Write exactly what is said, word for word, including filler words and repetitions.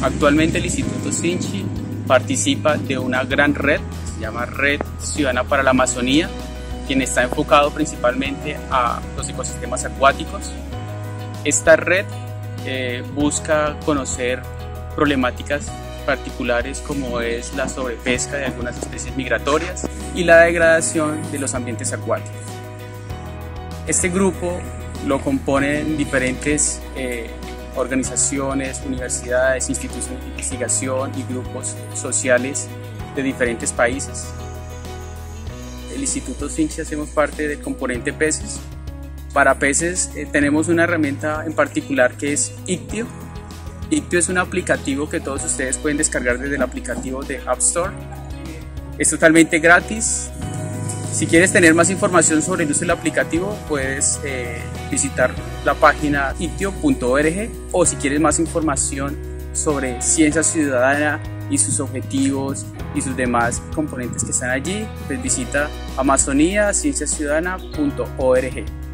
Actualmente el Instituto Sinchi participa de una gran red, se llama Red Ciudadana para la Amazonía, quien está enfocado principalmente a los ecosistemas acuáticos. Esta red eh, busca conocer problemáticas particulares como es la sobrepesca de algunas especies migratorias y la degradación de los ambientes acuáticos. Este grupo lo componen diferentes eh, organizaciones, universidades, instituciones de investigación y grupos sociales de diferentes países. El Instituto Sinchi hacemos parte del componente peces. Para peces eh, tenemos una herramienta en particular que es Ictio. Ictio es un aplicativo que todos ustedes pueden descargar desde el aplicativo de App Store. Es totalmente gratis. Si quieres tener más información sobre el uso del aplicativo, puedes eh, visitar la página ictio punto org, o si quieres más información sobre ciencia ciudadana y sus objetivos y sus demás componentes que están allí, pues visita amazonía ciencia ciudadana punto org.